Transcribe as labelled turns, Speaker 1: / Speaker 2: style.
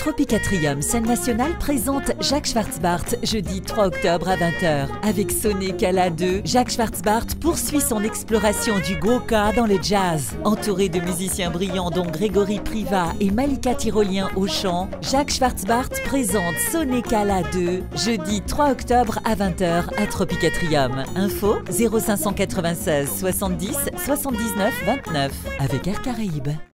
Speaker 1: Tropicatrium, scène nationale, présente Jacques Schwarzbart, jeudi 3 octobre à 20h. Avec Sonné Cala 2, Jacques Schwarzbart poursuit son exploration du Gros-Ka dans le jazz. Entouré de musiciens brillants dont Grégory Privat et Malika Tyrolien au chant, Jacques Schwarzbart présente Sonné Cala 2, jeudi 3 octobre à 20h à Tropicatrium. Info 0596 70 79 29 avec Air Caraïbes.